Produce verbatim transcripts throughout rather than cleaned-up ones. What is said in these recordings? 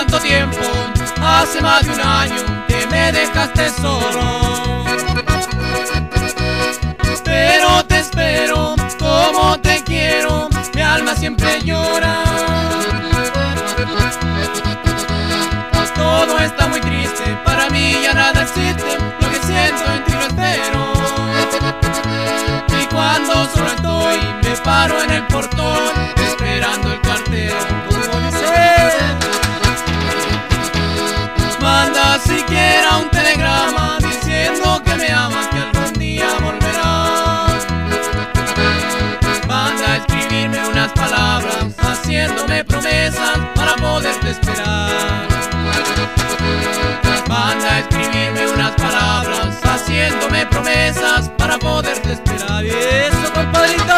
tanto tiempo, hace más de un año que me dejaste solo. Pero te espero, como te quiero, mi alma siempre llora. Todo está muy triste, para mí ya nada existe, lo que siento en ti lo espero. Y cuando solo estoy, me paro en el portón, esperando el cartero, como dice. Manda siquiera un telegrama diciendo que me amas, que algún día volverás. Manda a escribirme unas palabras, haciéndome promesas para poderte esperar. Manda a escribirme unas palabras, haciéndome promesas para poderte esperar. Y eso, compadrito.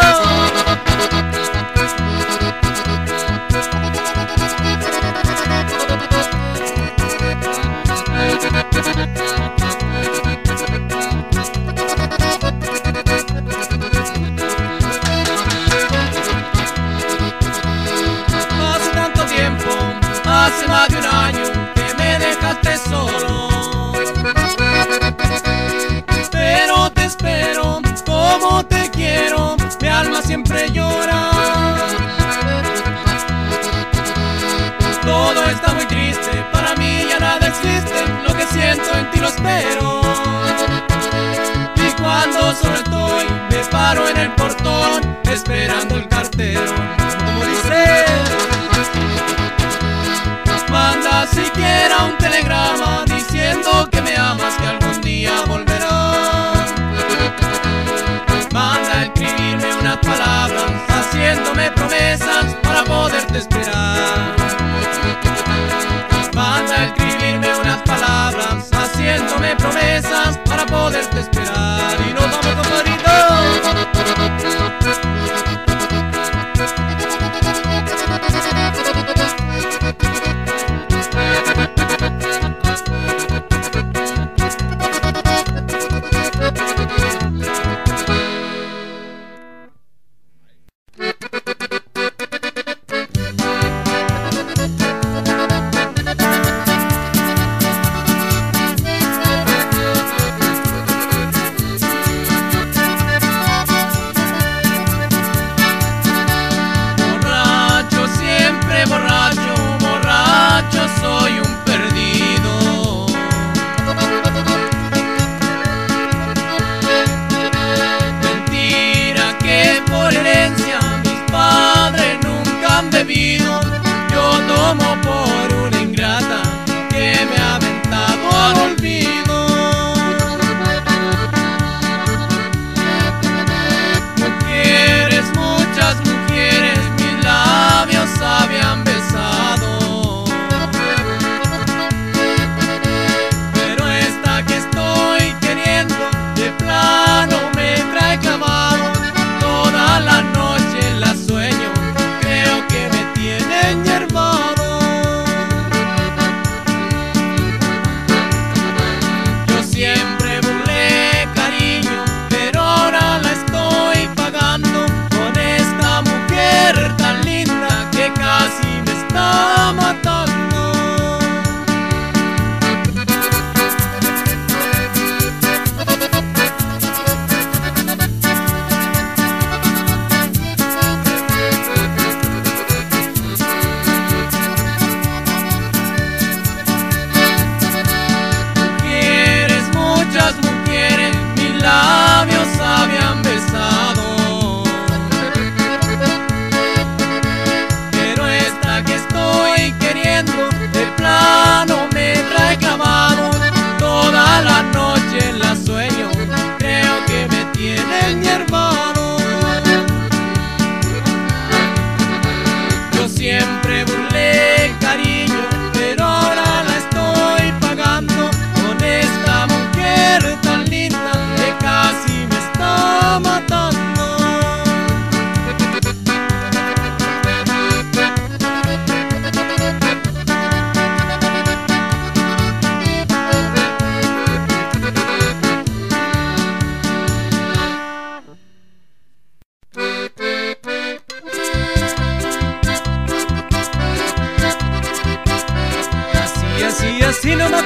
Hace tanto tiempo, hace más de un año que me dejaste solo. Pero te espero, como te quiero, mi alma siempre llora. Todo está muy triste, para mí ya nada existe, lo que siento en ti lo espero. Y cuando solo estoy, me paro en el portón, esperando el cartero, como dice. Manda siquiera un telegrama diciendo que me amas, que algún día volverás. Manda a escribirme unas palabras, haciéndome promesas para poderte esperar. Manda a escribirme unas palabras, haciéndome promesas para poderte esperar. Y nos vamos, compadrito.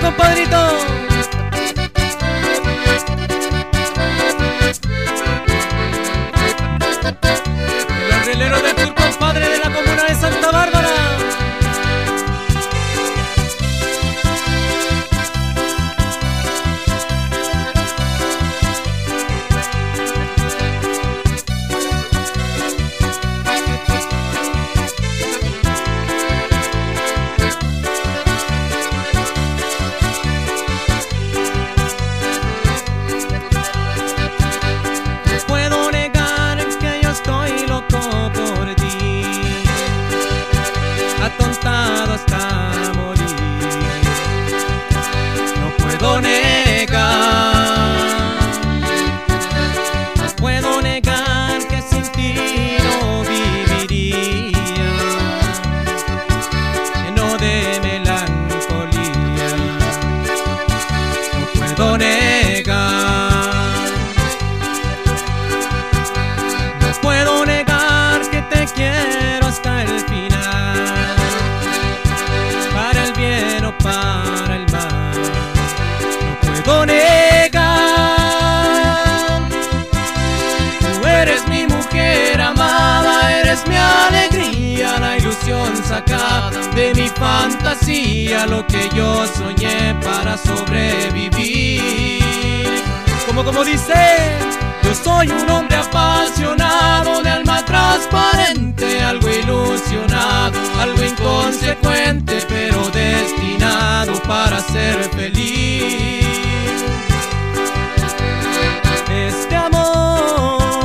compadrito. El arreglero del sur, compadre, de la comuna de Santa Bárbara. Hasta morir, no puedo negar, no puedo negar que sin ti no viviría, lleno de melancolía, no puedo negar, no puedo negar que te quiero hasta el final. Para el mal, no puedo negar. Tú eres mi mujer amada, eres mi alegría, la ilusión sacada de mi fantasía, lo que yo soñé para sobrevivir. Como como dice, yo soy un hombre apasionado, de alma transparente, algo ilusionado, algo inconsecuente, pero destinado para ser feliz. Este amor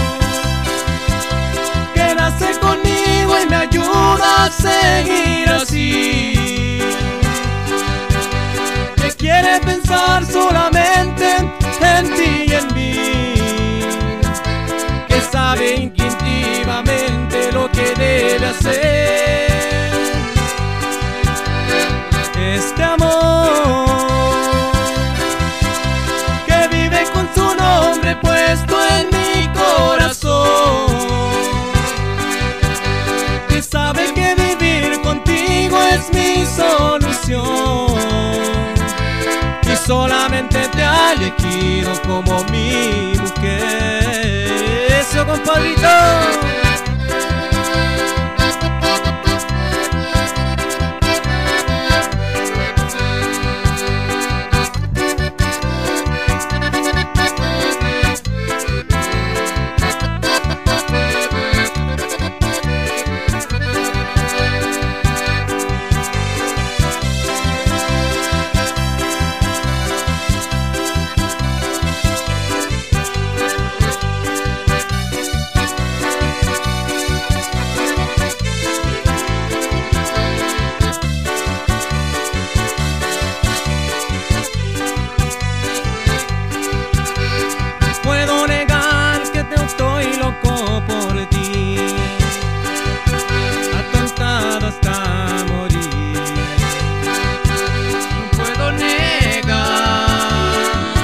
que nace conmigo y me ayuda a seguir así, que quiere pensar solamente en ti y en mí, que sabe instintivamente lo que debe hacer. Este amor que vive con su nombre puesto en mi corazón, que sabe que vivir contigo es mi solución, y solamente te ha elegido como mi mujer. Eso, compadrito. Por ti, atontado hasta morir, no puedo negar,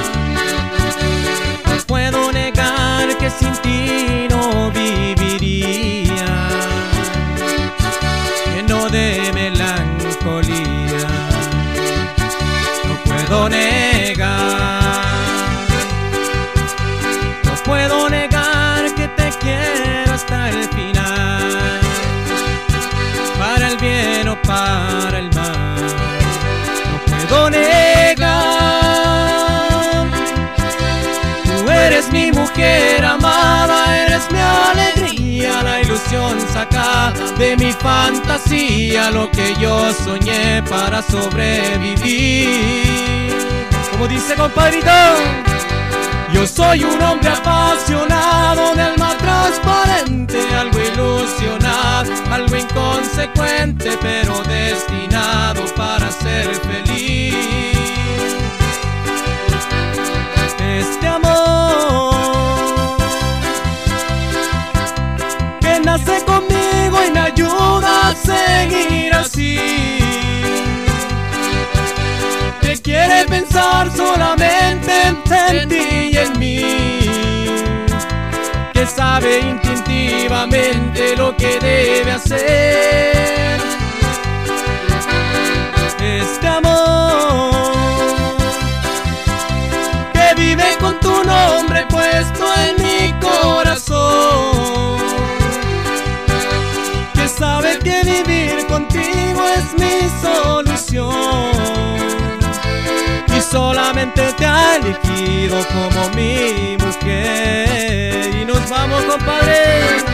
no puedo negar que sin ti no viviría, lleno de melancolía, no puedo negar, no puedo negar que te quiero hasta el final, para el bien o para el mal, no puedo negar. Tú eres mi mujer amada, eres mi alegría, la ilusión sacada de mi fantasía, lo que yo soñé para sobrevivir. Como dice, compadrito, yo soy un hombre apasionado, de alma transparente, algo ilusionado, algo inconsecuente, pero destinado para ser feliz. Este amor que nace conmigo y me ayuda a seguir así, que quiere pensar solamente en ti y en mí, que sabe instintivamente lo que debe hacer. Este amor con tu nombre puesto en mi corazón, que sabe que vivir contigo es mi solución, y solamente te ha elegido como mi mujer. Y nos vamos, compadre.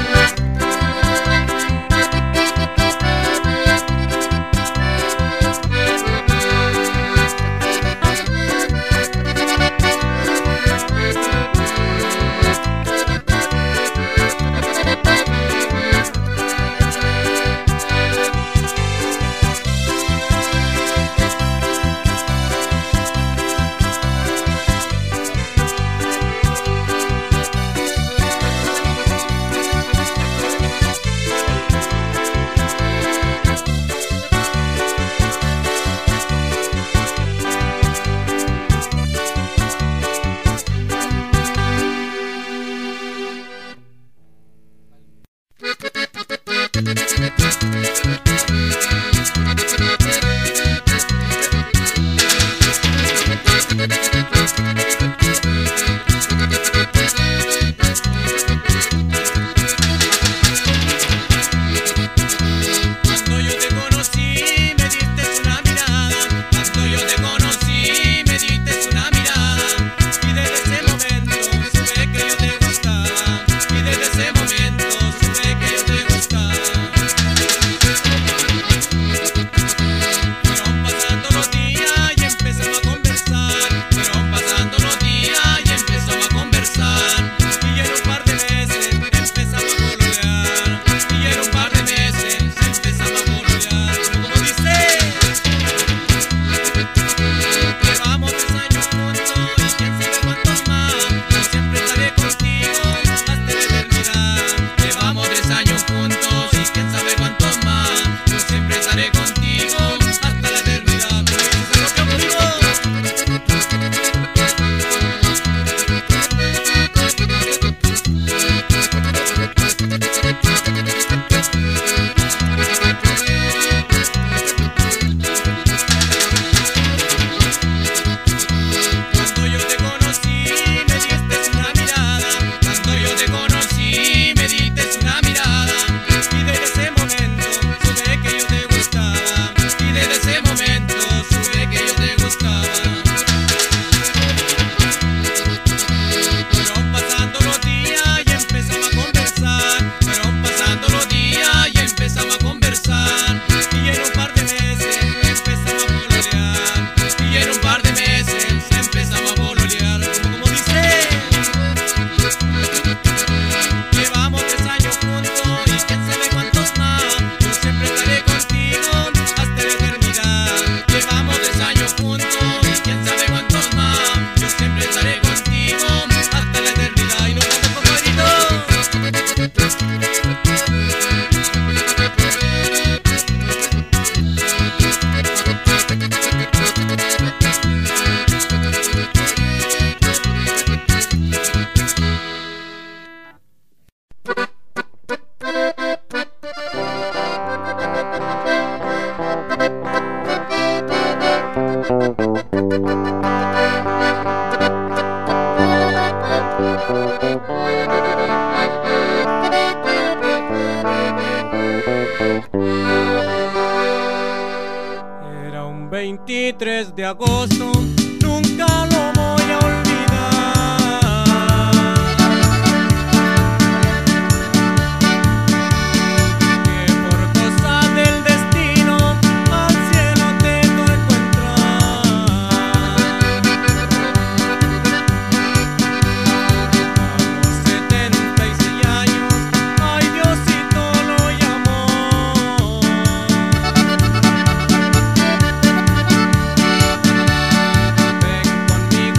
Era un veintitrés de agosto, nunca lo voy a olvidar, que por cosa del destino al cielo te tocó entrar. A los setenta y seis años, ay Diosito lo llamó. Ven conmigo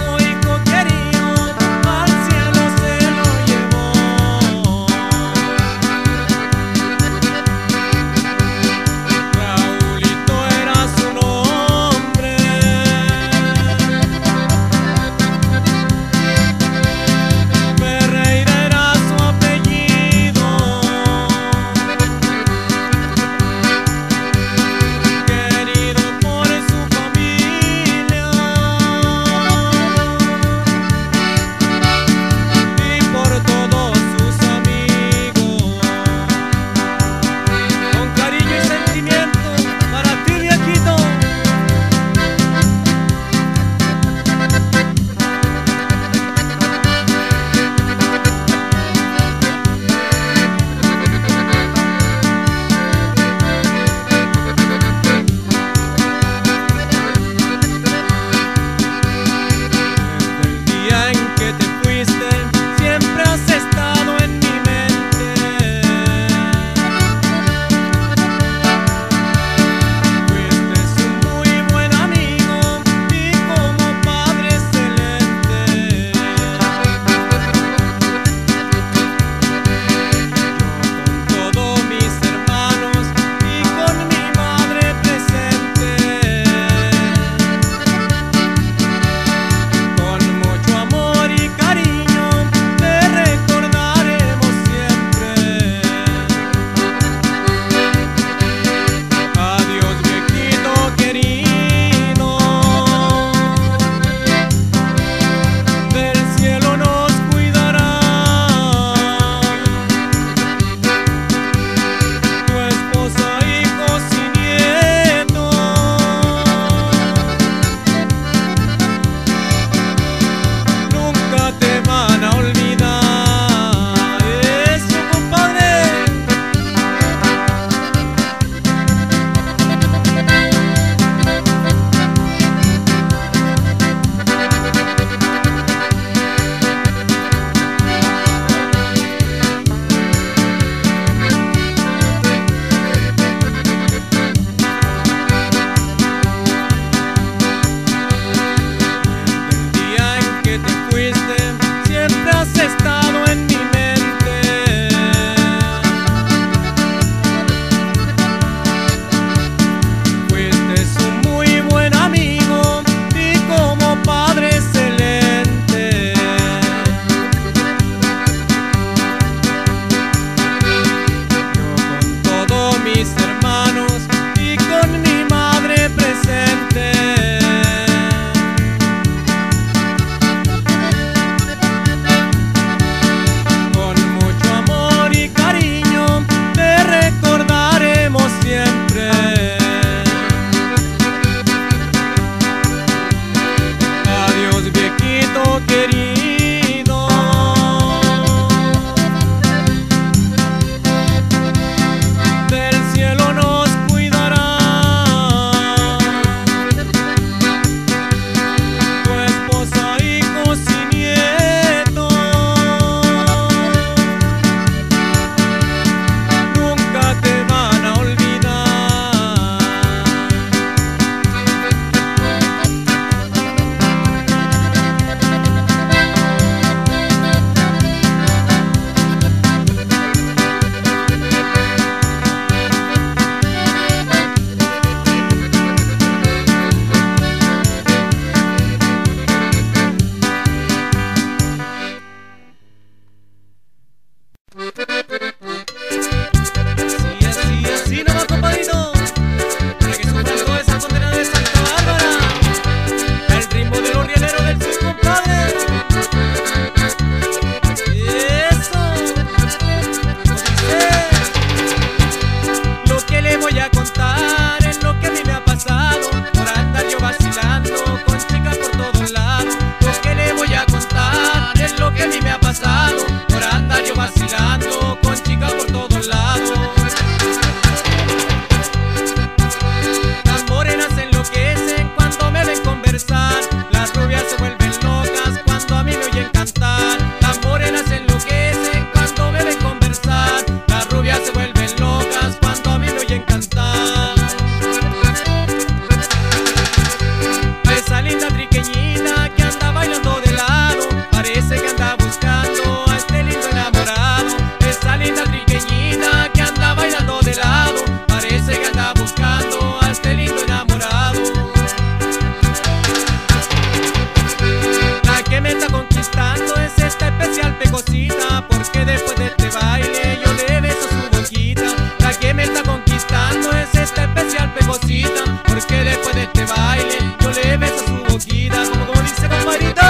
este baile yo le beso su boquita. La que me está conquistando es esta especial pegosita, porque después de este baile yo le beso su boquita. Como, como dice compadrito,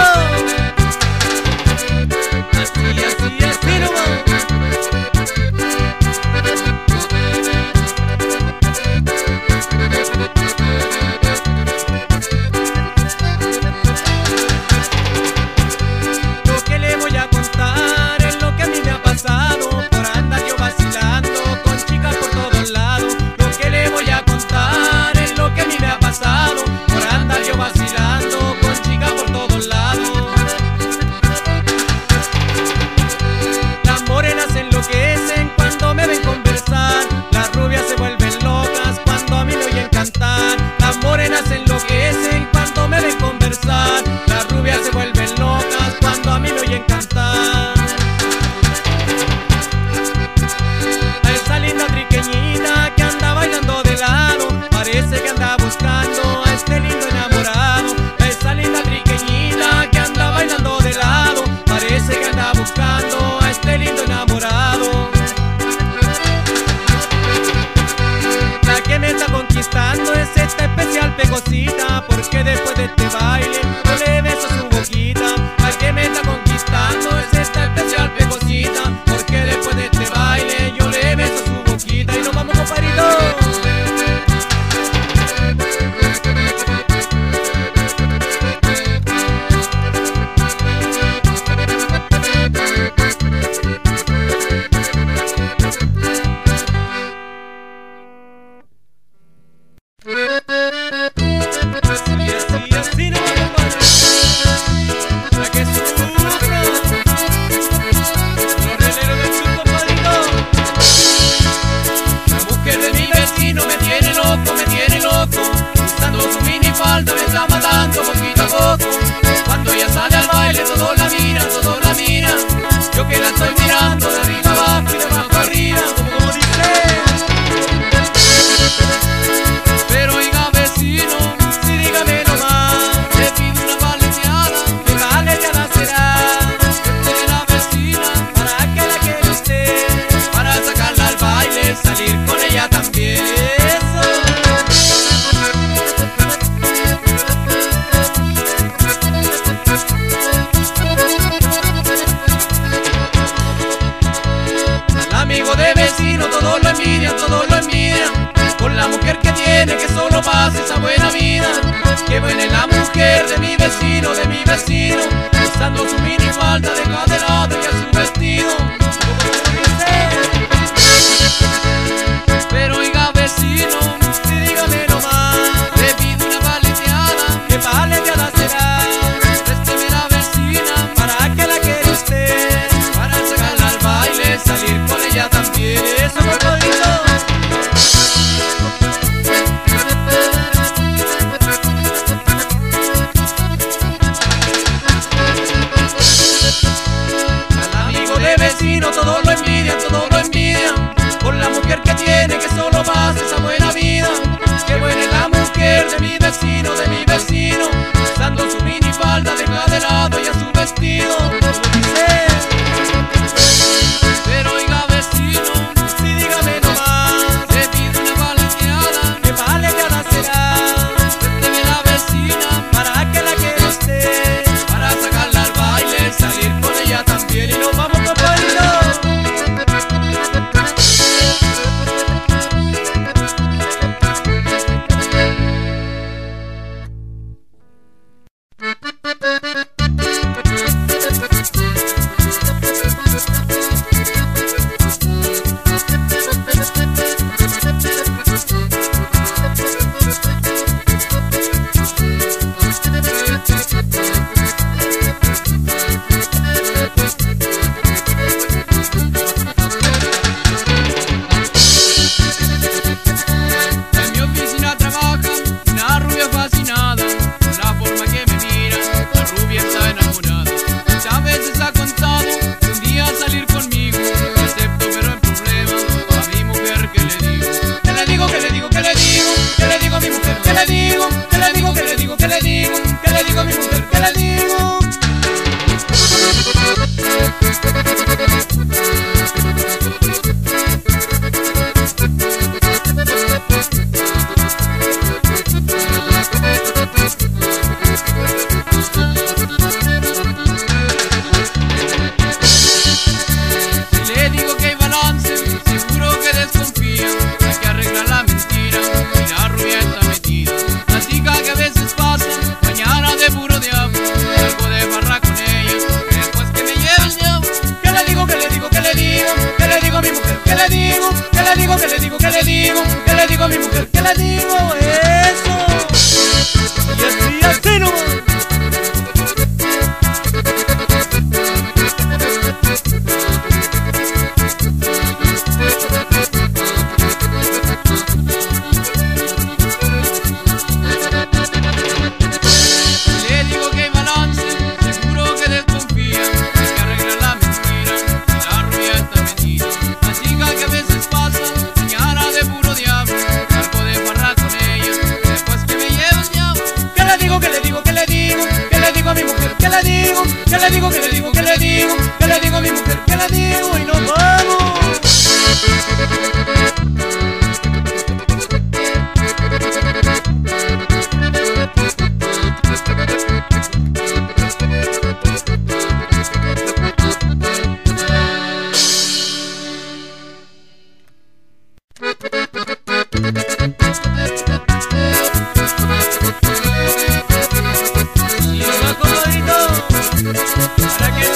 así, así, así nomás. Lo que le voy a contar es lo que a mí me ha pasado por andar yo vacilando con chicas por todos lados. Lo que le voy a contar es lo que a mí me ha pasado por andar yo vacilando con chicas por todos lados. Las morenas enloquecen cuando me ven conversar, las rubias se vuelven locas cuando a mí me oyen cantar. Las morenas enloquecen cuando me ven conversar, las rubias se vuelven locas cuando a mí me oyen cantar. A esa linda triqueñita que anda bailando de lado, parece que anda buscando a este lindo enamorado. A esa linda triqueñita que anda bailando de lado, parece que anda buscando a este lindo enamorado. La que me está conquistando es esta especial pegosita, porque después de este baile yo le beso su boquita. La que me está conquistando es esta especial pegosita, porque después de este baile yo le beso su boquita. Y nos vamos, compadrito. Así, así, así nomás, compadre. La que sufra, los releros del sur, compadrito. La mujer de mi vecino me tiene loco, me tiene loco. Usando su minifalda me está matando poquito a poco. Cuando ella sale al baile todos la miran, todos la miran. Yo que la estoy mirando de arriba abajo y de abajo arriba, como, como dice. Pero oiga vecino, Sí, dígame nomás, le pido una valenciana, ¿qué valenciana será? que de la vecina, ¿Para qué la quiere usted? para sacarla al baile, Salir con ella también. Eso. Al amigo de vecino todos lo envidian, todos lo envidian, por la mujer que tiene, que solo pasa esa buena vida. Que buena es la mujer de mi vecino, de mi vecino, usando su minifalda de cada lado y a su vestido. Pero oiga vecino, Sí, dígame nomás, le pido una valenciana, ¿qué valenciana será? présteme la vecina, ¿Para qué la quiere usted? para sacarla al baile, salir con ella también. Eso, compadrito. Al amigo de vecino todos lo le digo eso. Y así, así nomás. ¿Qué le digo? ¿Qué le digo? ¿Qué le digo? ¿Qué le digo? ¿Qué le digo a mi mujer? ¿Qué le digo? Y nos vamos. Para que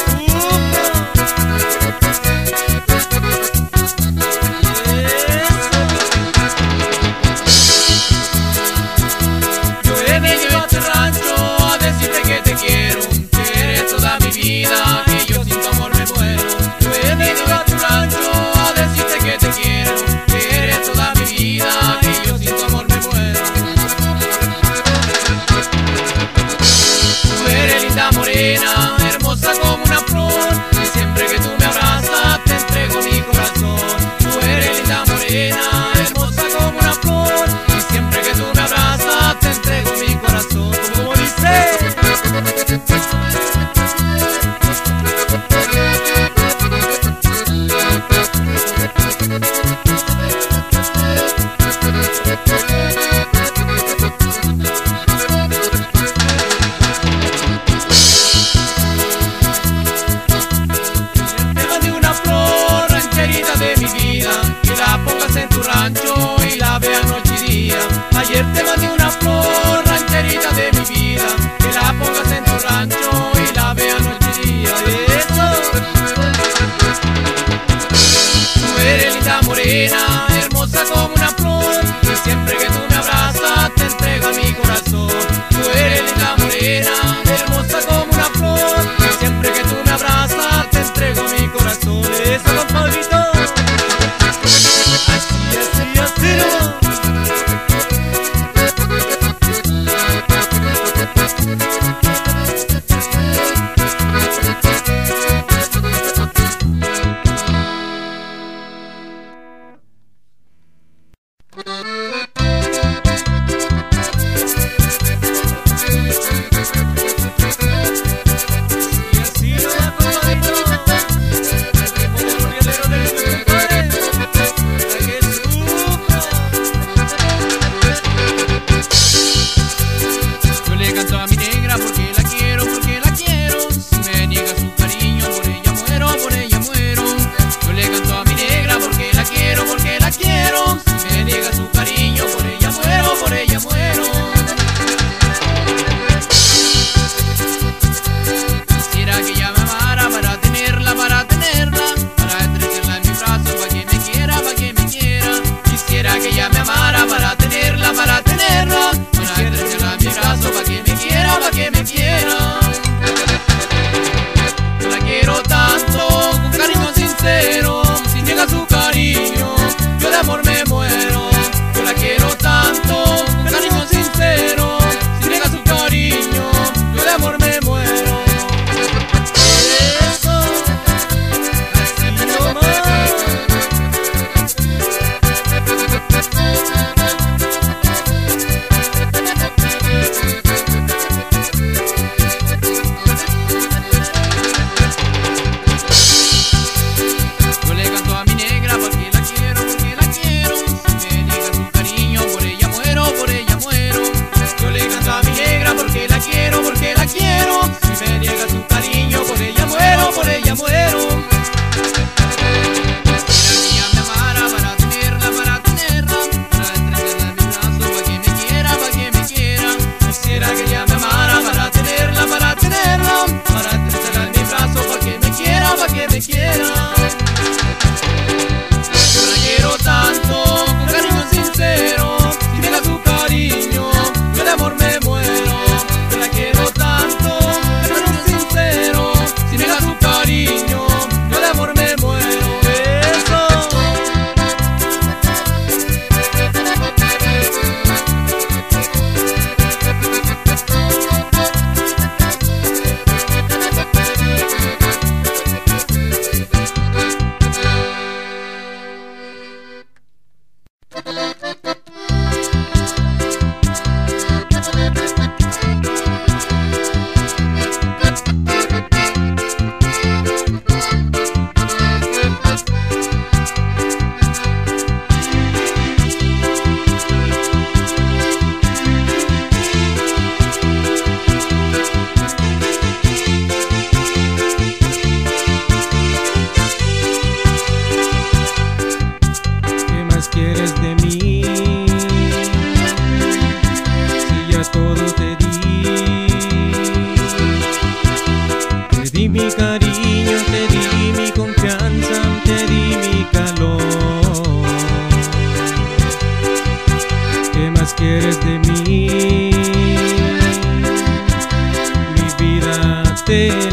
de